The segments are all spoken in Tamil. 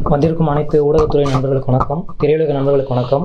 வந்திருக்கும் அனைத்து ஊடகத்துறை நண்பர்களுக்கு வணக்கம், திரையுலக நண்பர்களுக்கு வணக்கம்,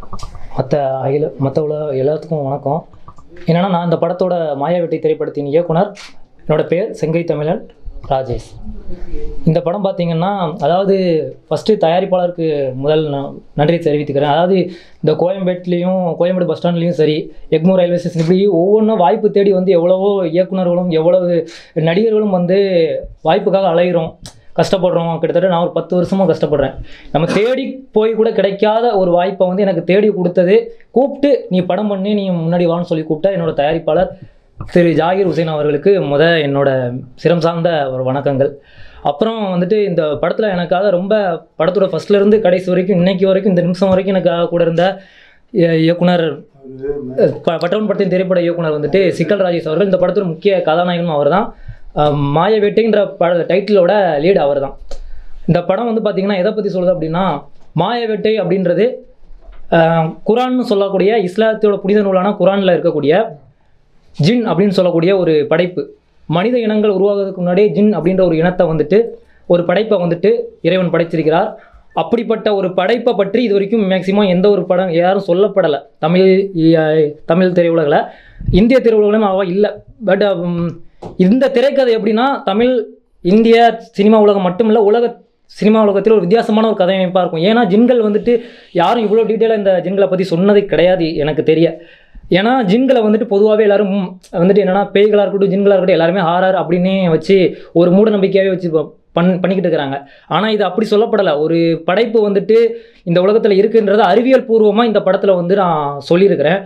மற்ற எல்லாத்துக்கும் வணக்கம். என்னென்னா, நான் இந்த படத்தோட மாயா வெட்டை திரைப்படத்தின் இயக்குனர், என்னோட பேர் செங்கை தமிழன் ராஜேஷ். இந்த படம் பார்த்திங்கன்னா, அதாவது ஃபஸ்ட்டு தயாரிப்பாளருக்கு முதல் நன்றி தெரிவித்துக்கிறேன். அதாவது இந்த கோயம்பேடு பஸ் ஸ்டாண்ட்லேயும் சரி, எக்மூர் ரயில்வே ஸ்டேஷன், இப்படி ஒவ்வொன்றும் வாய்ப்பு தேடி வந்து எவ்வளவோ இயக்குநர்களும் எவ்வளவு நடிகர்களும் வந்து வாய்ப்புக்காக அலைகிறோம், கஷ்டப்படுறோம். கிட்டத்தட்ட நான் ஒரு 10 வருஷமாக கஷ்டப்படுறேன். நம்ம தேடி போய் கூட கிடைக்காத ஒரு வாய்ப்பை வந்து எனக்கு தேடி கொடுத்தது, கூப்பிட்டு நீ படம் பண்ணி நீ முன்னாடி வான்னு சொல்லி கூப்பிட்டா என்னோட தயாரிப்பாளர் திரு ஜாகிர் ஹுசைன் அவர்களுக்கு என்னோட சிரம் சார்ந்த ஒரு வணக்கங்கள். அப்புறம் வந்துட்டு இந்த படத்தில் எனக்காக ரொம்ப படத்தோட ஃபஸ்ட்லேருந்து கடைசி வரைக்கும் இன்னைக்கு வரைக்கும் இந்த நிமிஷம் வரைக்கும் எனக்காக கூட இருந்த இயக்குனர், பட்டவன் படத்தின் திரைப்பட இயக்குனர் வந்துட்டு சிக்கல் ராஜேஷ் அவர்கள். இந்த படத்தோட முக்கிய கதாநாயகனும் அவர் தான். மாய வேட்டைன்ற டைட்டிலோட லீடு அவர் தான். இந்த படம் வந்து பார்த்திங்கன்னா எதை பற்றி சொல்லுது அப்படின்னா, மாய வேட்டை அப்படின்றது குரான்னு சொல்லக்கூடிய இஸ்லாத்தோட புனித நூலான குரானில் இருக்கக்கூடிய ஜின் அப்படின்னு சொல்லக்கூடிய ஒரு படைப்பு. மனித இனங்கள் உருவாகிறதுக்கு முன்னாடியே ஜின் அப்படின்ற ஒரு இனத்தை வந்துட்டு, ஒரு படைப்பை வந்துட்டு இறைவன் படைச்சிருக்கிறார். அப்படிப்பட்ட ஒரு படைப்பை பற்றி இது வரைக்கும் மேக்சிமம் எந்த ஒரு படம் யாரும் சொல்லப்படலை. தமிழ் திரையுலகில், இந்திய திரையுலகிலும் அவள் இல்லை. பட் இந்த திரைக்கதை எப்படின்னா, இந்திய சினிமா உலகம் மட்டுமில்லை, உலக சினிமா உலகத்தில் ஒரு வித்தியாசமான ஒரு கதையமைப்பாக இருக்கும். ஏன்னா ஜின்கள் வந்துட்டு யாரும் இவ்வளோ டீட்டெயிலாக இந்த ஜின்களை பற்றி சொன்னது கிடையாது எனக்கு தெரிய. ஏன்னா ஜின்களை வந்துட்டு பொதுவாகவே எல்லோரும் வந்துட்டு என்னென்னா, பேய்களாக இருக்கட்டும் ஜின்களாக இருக்கட்டும் எல்லாருமே ஹாரர் அப்படின்னே வச்சு ஒரு மூட நம்பிக்கையாகவே வச்சு பண்ணிக்கிட்டு இருக்கிறாங்க. ஆனால் இது அப்படி சொல்லப்படலை. ஒரு படைப்பு வந்துட்டு இந்த உலகத்தில் இருக்குன்றதை அறிவியல் பூர்வமாக இந்த படத்தில் வந்து நான் சொல்லியிருக்கிறேன்.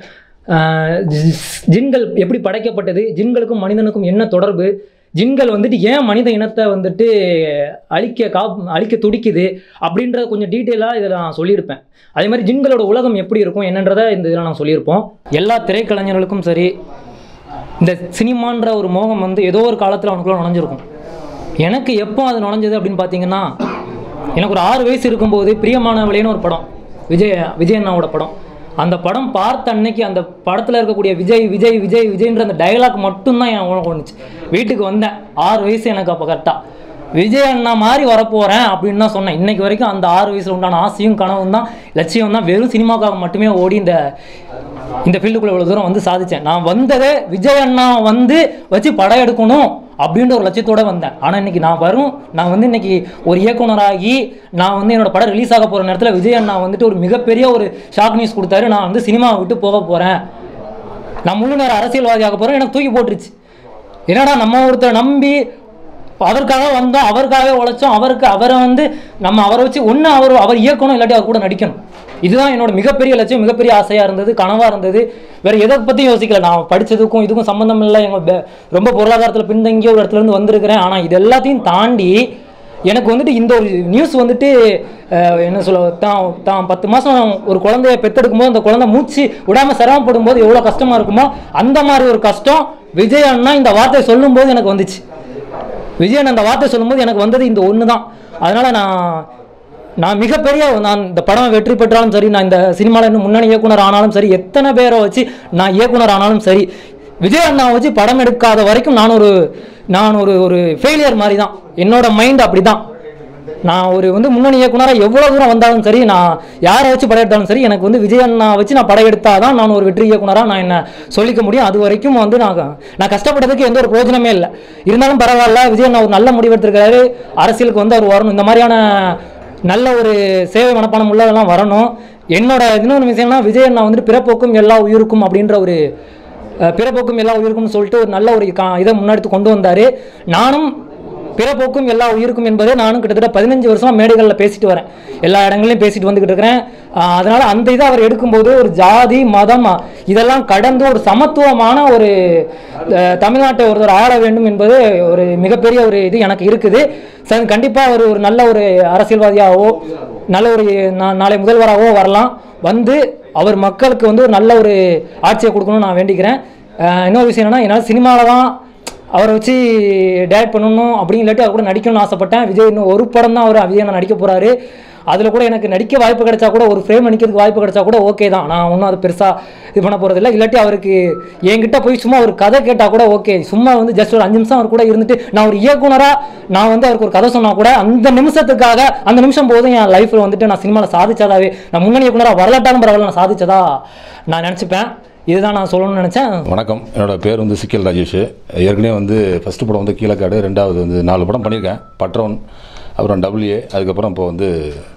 ஜின்கள் எப்படி படைக்கப்பட்டது, ஜின்களுக்கும் மனிதனுக்கும் என்ன தொடர்பு, ஜின்கள் வந்துட்டு ஏன் மனித இனத்தை வந்துட்டு அழிக்க துடிக்குது அப்படின்றத கொஞ்சம் டீட்டெயிலாக இதில் நான் சொல்லியிருப்பேன். அதே மாதிரி ஜின்களோட உலகம் எப்படி இருக்கும் என்னன்றதை இந்த இதில் நான் சொல்லியிருப்போம். எல்லா திரைக்கலைஞர்களுக்கும் சரி, இந்த சினிமான்ற ஒரு மோகம் வந்து ஏதோ ஒரு காலத்தில் அவனுக்குள்ள நுழைஞ்சிருக்கும். எனக்கு எப்போ அது நுழைஞ்சது அப்படின்னு பார்த்தீங்கன்னா, எனக்கு ஒரு 6 வயசு இருக்கும்போது பிரியமானவளேன்னு ஒரு படம், விஜய் அண்ணாவோட படம். அந்த படம் பார்த்த அன்னைக்கு அந்த படத்தில் இருக்கக்கூடிய விஜய்ன்ற அந்த டைலாக் மட்டும்தான் என் உணவு வந்துச்சு. வீட்டுக்கு வந்தேன், 6 வயசு எனக்கு அப்போ கரெக்டாக. விஜய் அண்ணா மாதிரி வரப்போகிறேன் அப்படின்னு தான் சொன்னேன். இன்றைக்கி வரைக்கும் அந்த 6 வயசில் உண்டான ஆசையும் கனவும் தான், லட்சியம் தான். வெறும் சினிமாக்காக மட்டுமே ஓடி இந்த ஃபீல்டுக்குள்ளே இவ்வளோ தூரம் வந்து சாதித்தேன். நான் வந்ததே விஜய் அண்ணா வந்து வச்சு படம் எடுக்கணும் அப்படின்ற ஒரு லட்சியத்தோடு வந்தேன். ஆனால் இன்றைக்கி நான் வந்து இன்றைக்கி ஒரு இயக்குனராகி நான் வந்து என்னோடய படம் ரிலீஸ் ஆக போகிற நேரத்தில் விஜய் அண்ணா வந்துட்டு ஒரு மிகப்பெரிய ஒரு ஷாக் நியூஸ் கொடுத்தாரு. நான் வந்து சினிமாவை விட்டு போக போகிறேன், நான் முழு நேரம் அரசியல்வாதியாக போகிறேன். எனக்கு தூக்கி போட்டுருச்சு. என்னடா, நம்ம ஒருத்தரை நம்பி அவருக்காக வந்தோம், அவருக்காகவே உழைச்சோம், அவரை வந்து நம்ம அவரை வச்சு ஒன்று அவர் இயக்கணும், இல்லாட்டி அவர் கூட நடிக்கணும். இதுதான் என்னோட மிகப்பெரிய லட்சியம், மிகப்பெரிய ஆசையாக இருந்தது, கனவாக இருந்தது. வேறு எதை பற்றியும் யோசிக்கல. நான் படித்ததுக்கும் இதுக்கும் சம்மந்தம் இல்லை. ரொம்ப பொருளாதாரத்தில் பின்தங்கிய ஒரு இடத்துலேருந்து வந்திருக்கிறேன். ஆனால் இது எல்லாத்தையும் தாண்டி எனக்கு வந்துட்டு இந்த ஒரு நியூஸ் வந்துட்டு என்ன சொல்ல, தான் 10 மாதம் ஒரு குழந்தைய பெற்றெடுக்கும் போது அந்த குழந்தை மூச்சு விடாமல் சிரமப்படும் போது எவ்வளோ கஷ்டமாக இருக்குமோ, அந்த மாதிரி ஒரு கஷ்டம் விஜய் அண்ணா இந்த வார்த்தையை சொல்லும்போது எனக்கு வந்துச்சு. விஜயன் அந்த வார்த்தை சொல்லும்போது எனக்கு வந்தது இந்த ஒன்று தான். அதனால் நான் மிகப்பெரிய இந்த படம் வெற்றி பெற்றாலும் சரி, நான் இந்த சினிமாவில் இன்னும் முன்னணி இயக்குனர் ஆனாலும் சரி, எத்தனை பேரை வச்சு நான் இயக்குனர் ஆனாலும் சரி, விஜய் அண்ணாவை வச்சு படம் எடுக்காத வரைக்கும் நான் ஒரு ஃபெயிலியர் மாதிரி தான். என்னோட மைண்ட் அப்படி தான். நான் வந்து முன்னணி இயக்குனராக எவ்வளோ தூரம் வந்தாலும் சரி, நான் யாரை வச்சு படம் எடுத்தாலும் சரி, எனக்கு வந்து விஜய் அண்ணா வச்சு நான் படம் எடுத்தால் தான் நான் ஒரு வெற்றி இயக்குனராக நான் என்ன சொல்லிக்க முடியும். அது வரைக்கும் வந்து நான் கஷ்டப்பட்டதுக்கு எந்த ஒரு பிரயோஜனமே இல்லை. இருந்தாலும் பரவாயில்ல, விஜய் அண்ணா ஒரு நல்ல முடிவு எடுத்திருக்காரு. அரசியலுக்கு வந்து அவர் வரணும், இந்த மாதிரியான நல்ல ஒரு சேவை மனப்பானம் உள்ளதெல்லாம் வரணும். என்னோட இன்னொரு விஷயம்னா, விஜய் அண்ணா வந்துட்டு பிறப்போக்கும் எல்லா உயிருக்கும் அப்படின்ற ஒரு பிறப்போக்கும் எல்லா உயிருக்கும்னு சொல்லிட்டு ஒரு நல்ல ஒரு இதை முன்னெடுத்து கொண்டு வந்தார். நானும் பிறப்போக்கும் எல்லா உயிருக்கும் என்பதை நானும் கிட்டத்தட்ட 15 வருஷமாக மேடைகளில் பேசிட்டு வரேன், எல்லா இடங்களையும் பேசிட்டு வந்துக்கிட்டு இருக்கிறேன். அதனால் அந்த இதை அவர் எடுக்கும்போது ஒரு ஜாதி மதம் இதெல்லாம் கடந்து ஒரு சமத்துவமான ஒரு தமிழ்நாட்டை ஒருத்தர் ஆள வேண்டும் என்பது ஒரு மிகப்பெரிய ஒரு இது எனக்கு இருக்குது. கண்டிப்பாக அவர் ஒரு நல்ல ஒரு அரசியல்வாதியாகவோ நல்ல ஒரு நாளை முதல்வராகவோ வரலாம். வந்து அவர் மக்களுக்கு வந்து ஒரு நல்ல ஒரு ஆட்சியை கொடுக்கணும்னு நான் வேண்டிக்கிறேன். இன்னொரு விஷயம் என்னென்னா, என்னால் சினிமாவில் தான் அவரை வச்சு டைரக்ட் பண்ணணும் அப்படின்னு இல்லாட்டி அவர் கூட நடிக்கணும்னு ஆசைப்பட்டேன். விஜய் இன்னும் ஒரு படம் தான் விஜய் நான் நடிக்க போகிறாரு. அதில் கூட எனக்கு நடிக்க வாய்ப்பு கிடைச்சா கூட, ஒரு ஃப்ரேம் நடிக்கிறதுக்கு வாய்ப்பு கிடைச்சா கூட ஓகே தான். நான் ஒன்றும் அது பெருசாக இது பண்ண போகிறதில்ல. இல்லாட்டி அவருக்கு என்கிட்ட போய் சும்மா ஒரு கதை கேட்டால் கூட ஓகே, சும்மா வந்து ஜஸ்ட் ஒரு 5 நிமிஷம் அவர் கூட இருந்துட்டு நான் ஒரு இயக்குனராக நான் வந்து அவருக்கு ஒரு கதை சொன்னால் கூட அந்த நிமிஷத்துக்காக, அந்த நிமிஷம் போதும் என் லைஃப்பில் வந்துட்டு நான் சினிமாவில் சாதிச்சதாவே, நான் முன்னணி இயக்குனராக வரலாட்டாலும் பரவாயில்ல நான் சாதிச்சதா நான் நினச்சிப்பேன். இதுதான் நான் சொல்லணும்னு நினச்சேன். வணக்கம், என்னோடய பேர் வந்து சிக்கல் ராஜேஷ். ஏற்கனவே வந்து ஃபஸ்ட்டு படம் வந்து கீழக்காடு, ரெண்டாவது வந்து 4 படம் பண்ணியிருக்கேன். பட்ரவன், அப்புறம் WA, அதுக்கப்புறம் இப்போ வந்து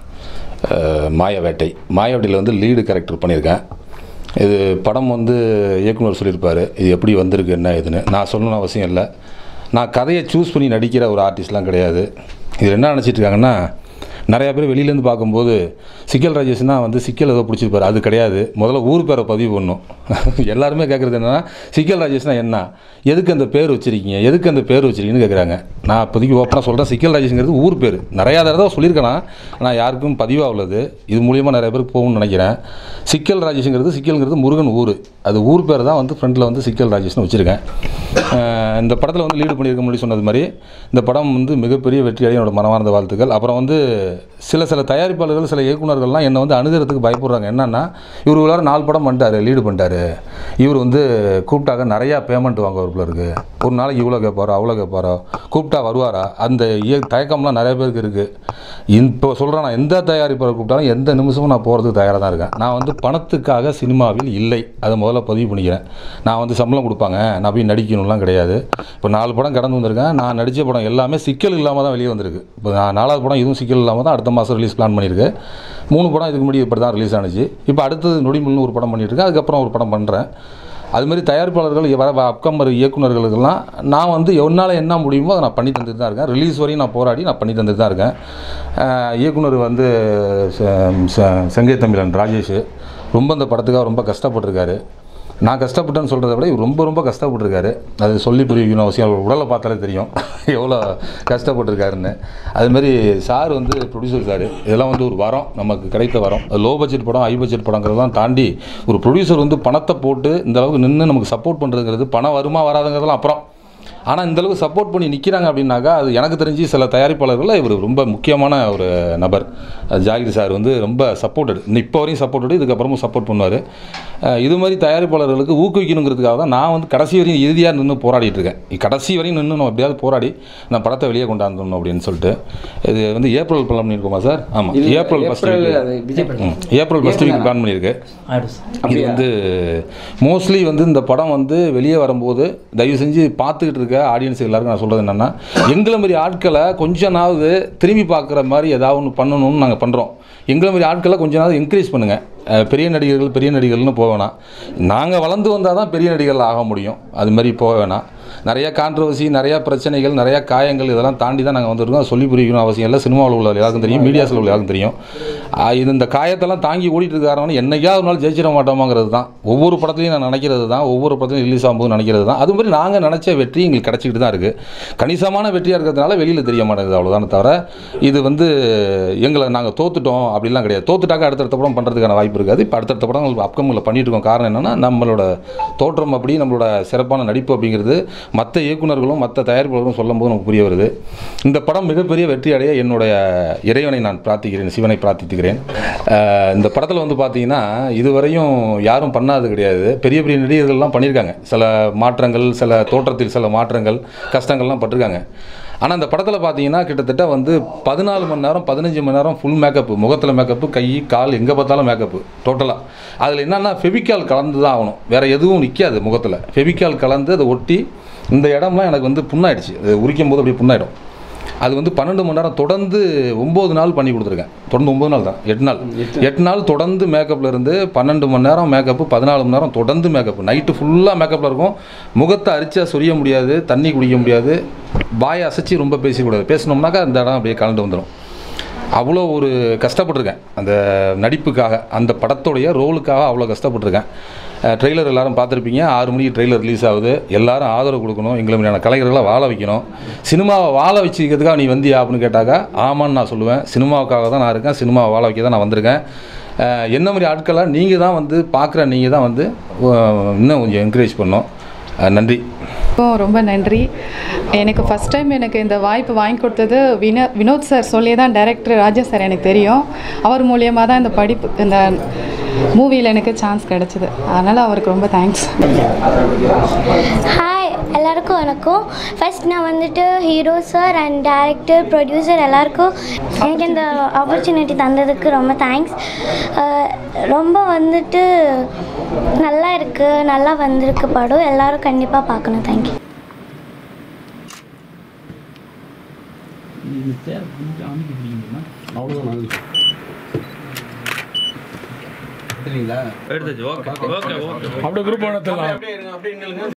மாயா வேட்டை. மாயா வேட்டையில் வந்து லீடு கேரக்டர் பண்ணியிருக்கேன். இது படம் வந்து இயக்குனர் சொல்லியிருப்பார், இது எப்படி வந்திருக்கு என்ன இதுன்னு. நான் சொல்லணும்னு அவசியம் இல்லை. நான் கதையை சூஸ் பண்ணி நடிக்கிற ஒரு ஆர்டிஸ்ட்லாம் கிடையாது. இது என்ன நினச்சிட்டு இருக்காங்கன்னா, நிறையா பேர் வெளியிலேருந்து பார்க்கும்போது சிக்கல் ராஜேஷ்னா வந்து சிக்கல் ஏதோ பிடிச்சிருப்பார். அது கிடையாது. முதல்ல ஊர் பேரை பதிவு பண்ணணும். எல்லாருமே கேட்குறது என்னென்னா, சிக்கல் ராஜேஷ்னா என்ன, எதுக்கு அந்த பேர் வச்சுருக்கீங்க, எதுக்கு அந்த பேர் வச்சுருக்கீங்கன்னு கேட்குறாங்க. நான் இப்போதைக்கு ஓப்பனாக சொல்கிறேன், சிக்கல் ராஜேஷ்ங்கிறது ஊர் பேர். நிறையா தடவை சொல்லியிருக்கேன், ஆனால் யாருக்கும் பதிவாக உள்ளது. இது மூலியமாக நிறைய பேருக்கு போகணும்னு நினைக்கிறேன். சிக்கல் ராஜேஷ்ங்கிறது, சிக்கல்ங்கிறது முருகன் ஊர். அது ஊர் பேர் தான் வந்து ஃப்ரண்டில் வந்து சிக்கல் ராஜேஷ்னு வச்சுருக்கேன். இந்த படத்தில் வந்து லீடு பண்ணியிருக்க முடியும் சொன்னது மாதிரி, இந்த படம் வந்து மிகப்பெரிய வெற்றியடைய என்னோட மனமார்ந்த வாழ்த்துக்கள். அப்புறம் வந்து சில தயாரிப்பாளர்கள், சில இயக்குநர்கள்லாம் என்னை வந்து அணுகிறதுக்கு பயப்படுறாங்க. என்னென்னா, இவர் உள்ளார 4 படம் பண்ணிட்டார், லீடு பண்ணிட்டார், இவர் வந்து கூப்பிட்டாக்க நிறையா பேமெண்ட் வாங்குவார் இருக்குது, ஒரு நாளைக்கு இவ்வளோ கேட்பாரோ அவ்வளோ கேட்பாரோ, கூப்பிட்டா வருவாரா, அந்த தயக்கம்லாம் நிறைய பேருக்கு இருக்குது. இப்போ சொல்கிறேன், நான் எந்த தயாரிப்பாளர் கூப்பிட்டாலும் எந்த நிமிஷமும் நான் போகிறதுக்கு தயாராக தான் இருக்கேன். நான் வந்து பணத்துக்காக சினிமாவில் இல்லை, அதை முதல்ல பதிவு பண்ணிக்கிறேன். நான் வந்து சம்பளம் கொடுப்பாங்க, நான் போய் நடிக்கணும்லாம் கிடையாது. இப்போ 4 படம் கடந்து வந்திருக்கேன். நான் நடித்த படம் எல்லாமே சிக்கல் இல்லாமல் தான் வெளியே வந்திருக்கு. இப்போ நான் 4வது படம் இதுவும் சிக்கல் இல்லாமல் தான் அடுத்த மாதம் ரிலீஸ் பிளான் பண்ணியிருக்கு. 3 படம் இதுக்கு முன்னாடி இப்படி தான் ரிலீஸ் ஆனிச்சு. இப்போ அடுத்தது நொடிமுள்னு ஒரு படம் பண்ணிட்டுருக்கேன், அதுக்கப்புறம் ஒரு படம் பண்ணுறேன். அதுமாதிரி தயாரிப்பாளர்கள் வர அப்கமர் இயக்குநர்களுக்கெல்லாம் நான் வந்து என்னால் என்ன முடியுமோ அதை நான் பண்ணி தந்துட்டு தான் இருக்கேன். ரிலீஸ் வரையும் நான் போராடி நான் பண்ணி தந்துட்டு தான் இருக்கேன். இயக்குனர் வந்து செங்கை தமிழன் ராஜேஷ் ரொம்ப இந்த படத்துக்காக ரொம்ப கஷ்டப்பட்டிருக்காரு. நான் கஷ்டப்பட்டேன்னு சொல்கிறத விட இவர் ரொம்ப ரொம்ப கஷ்டப்பட்டுருக்காரு. அது சொல்லி புரியணும் அவசியம். அவர் உடலை பார்த்தாலே தெரியும் எவ்வளோ கஷ்டப்பட்டுருக்காருன்னு. அதுமாரி சார் வந்து ப்ரொடியூசர் சார், இதெல்லாம் வந்து ஒரு வரம், நமக்கு கிடைத்த வரம். அது லோ பட்ஜெட் படம், ஹை பட்ஜெட் படங்கிறதெல்லாம் தாண்டி ஒரு ப்ரொடியூசர் வந்து பணத்தை போட்டு இந்த அளவுக்கு நின்று நமக்கு சப்போர்ட் பண்ணுறதுங்கிறது, பணம் வருமா வராதுங்கிறதெல்லாம் அப்புறம், ஆனால் இந்தளவுக்கு சப்போர்ட் பண்ணி நிற்கிறாங்க அப்படின்னாக்கா, அது எனக்கு தெரிஞ்சு சில தயாரிப்பாளர்களில் இவர் ரொம்ப முக்கியமான ஒரு நபர். ஜாகிர் சார் வந்து ரொம்ப சப்போர்ட்டடு, இப்போ வரையும் சப்போர்ட்டடு, இதுக்கப்புறமும் சப்போர்ட் பண்ணுவார். இது மாதிரி தயாரிப்பாளர்களுக்கு ஊக்குவிக்கணுங்கிறதுக்காக தான் நான் வந்து கடைசி வரையும் இறுதியாக நின்று போராடிட்டு இருக்கேன். கடைசி வரையும் நின்று நம்ம எப்படியாவது போராடி நான் படத்தை வெளியே கொண்டாந்தணும் அப்படின்னு சொல்லிட்டு. இது வந்து ஏப்ரல் பிளான் பண்ணியிருக்கோமா சார்? ஆமாம், ஏப்ரல் ஃபஸ்ட் வீக் பிளான் பண்ணியிருக்கு. இது வந்து மோஸ்ட்லி வந்து இந்த படம் வந்து வெளியே வரும்போது தயவு செஞ்சு பார்த்துக்கிட்டு இருக்க ஆடியன்ஸ் எல்லாருக்கும் நான் சொல்கிறது என்னென்னா, எங்களை மாதிரி ஆட்களை கொஞ்ச நாள் திரும்பி பார்க்குற மாதிரி ஏதாவது ஒன்று பண்ணணும்னு நாங்கள் பண்ணுறோம். எங்களை மாதிரி ஆட்களை கொஞ்ச நாள் என்கரேஜ் பண்ணுங்கள். பெரிய நடிகர்கள்னு போக வேணாம். நாங்கள் வளர்ந்து வந்தால் தான் பெரிய நடிகர்கள் ஆக முடியும். அது மாதிரி போக வேணாம். நிறையா கான்ட்ரவர்சி, நிறையா பிரச்சனைகள், நிறையா காயங்கள், இதெல்லாம் தாண்டி தான் நாங்கள் வந்திருக்கோம். சொல்லி புரியணும் அவசியம் இல்லை. சினிமாவில் உள்ள எல்லாருக்கும் தெரியும், மீடியாஸில் உள்ள எல்லாருக்கும் தெரியும். இது இந்த காயத்தெல்லாம் தாங்கி ஓடிட்டு இருக்காரவங்க என்னைக்காவது ஒரு நாள் ஜெயிச்சிட மாட்டோமாங்கிறது தான் ஒவ்வொரு படத்துலையும் நான் நினைக்கிறது தான், ஒவ்வொரு படத்துலையும் ரிலீஸ் ஆகும்போது நினைக்கிறது தான். அது மாதிரி நாங்கள் நினச்ச வெற்றி எங்களுக்கு கிடச்சிக்கிட்டு தான் இருக்குது. கணிசமான வெற்றியாக இருக்கிறதுனால வெளியில் தெரிய மாட்டேங்குது, அவ்வளோதானே தவிர இது வந்து எங்களை நாங்கள் தோத்துட்டோம் அப்படிலாம் கிடையாது. தோத்துட்டாக்க அடுத்தடுத்த படம் பண்ணுறதுக்கான வாய்ப்பு இருக்காது. இப்போ அடுத்தடுத்த படங்கள் அப்கமில் பண்ணிட்டு இருக்கோம். காரணம் என்னென்னா, நம்மளோட தோற்றம் அப்படி, நம்மளோட சிறப்பான நடிப்பு அப்படிங்கிறது மற்ற இயக்குநர்களும் மற்ற தயாரிப்பாளர்களும் சொல்லும் போது நமக்கு புரிய வருது. இந்த படம் மிகப்பெரிய வெற்றி அடைய என்னுடைய இறைவனை நான் பிரார்த்திக்கிறேன், சிவனை பிரார்த்தித்துக்கிறேன். இந்த படத்தில் வந்து பார்த்தீங்கன்னா இதுவரையும் யாரும் பண்ணாது கிடையாது. பெரிய பெரிய நடிகர்கள்லாம் பண்ணியிருக்காங்க. சில மாற்றங்கள், சில தோற்றத்தில் சில மாற்றங்கள், கஷ்டங்கள்லாம் பட்டிருக்காங்க. ஆனால் அந்த படத்தில் பார்த்தீங்கன்னா கிட்டத்தட்ட வந்து 14 மணி நேரம் 15 மணி நேரம் ஃபுல் மேக்கப்பு, முகத்தில் மேக்கப்பு, கை கால் எங்கே பார்த்தாலும் மேக்கப்பு டோட்டலாக. அதில் என்னென்னா ஃபெவிக்கால் கலந்து தான் ஆகணும், வேறு எதுவும் நிற்காது முகத்தில். ஃபெவிக்கால் கலந்து அதை ஒட்டி இந்த இடம்லாம் எனக்கு வந்து புண்ணாயிடுச்சு. அது உரிக்கும் போது அப்படியே புண்ணாயிடும். அது வந்து 12 மணி நேரம் தொடர்ந்து 9 நாள் பண்ணி கொடுத்துருக்கேன். தொடர்ந்து 9 நாள் தான், 8 நாள் தொடர்ந்து மேக்கப்பில் இருந்து 12 மணி நேரம் மேக்கப்பு, 14 மணி நேரம் தொடர்ந்து மேக்கப்பு. நைட்டு ஃபுல்லாக மேக்கப்பில் இருக்கும். முகத்தை அரிச்சா சொரிய முடியாது, தண்ணி குடிக்க முடியாது, வாயை அசைச்சி ரொம்ப பேசக்கூடாது. பேசினோம்னாக்கா அந்த இடம் அப்படியே கலந்து வந்துடும். அவ்வளோ ஒரு கஷ்டப்பட்டிருக்கேன் அந்த நடிப்புக்காக, அந்த படத்துடைய ரோலுக்காக அவ்வளோ கஷ்டப்பட்டிருக்கேன். ட்ரெய்லர் எல்லோரும் பார்த்துருப்பீங்க. 6 மணிக்கு ட்ரெய்லர் ரிலீஸ் ஆகுது. எல்லோரும் ஆதரவு கொடுக்கணும், எங்களை மாதிரியான கலைஞர்களை வாழ வைக்கணும். சினிமாவை வாழ வச்சுக்கிறதுக்காக நீ வந்தியா அப்படின்னு கேட்டாக்கா ஆமான்னு நான் சொல்லுவேன். சினிமாவுக்காக தான் நான் இருக்கேன், சினிமாவை வாழ வைக்க தான் நான் வந்திருக்கேன். என்ன மாதிரி ஆட்களாக நீங்கள் தான் வந்து பார்க்குற, நீங்கள் தான் வந்து இன்னும் கொஞ்சம் என்கரேஜ் பண்ணோம். நன்றி. ரொம்ப நன்றி. எனக்கு ஃபஸ்ட் டைம் எனக்கு இந்த வாய்ப்பு வாங்கி கொடுத்தது வினோத் சார் சொல்லி தான் டைரக்டர் ராஜா சார் எனக்கு தெரியும். அவர் மூலியமாக தான் இந்த மூவியில் எனக்கு சான்ஸ் கிடச்சிது. அதனால் அவருக்கு ரொம்ப தேங்க்ஸ். ஹாய் எல்லாருக்கும் வணக்கம். ஃபர்ஸ்ட் நான் வந்துட்டு hero sir and director producer எல்லாருக்கும் எனக்கு இந்த ஆப்பர்ச்சுனிட்டி தந்ததுக்கு ரொம்ப தேங்க்ஸ். ரொம்ப வந்துட்டு நல்லா இருக்குது, நல்லா வந்திருக்கு படம். எல்லோரும் கண்டிப்பாக பார்க்கணும். தேங்க்யூ. எடுத்துச்சு. Okay okay okay. அப்படியே குரூப்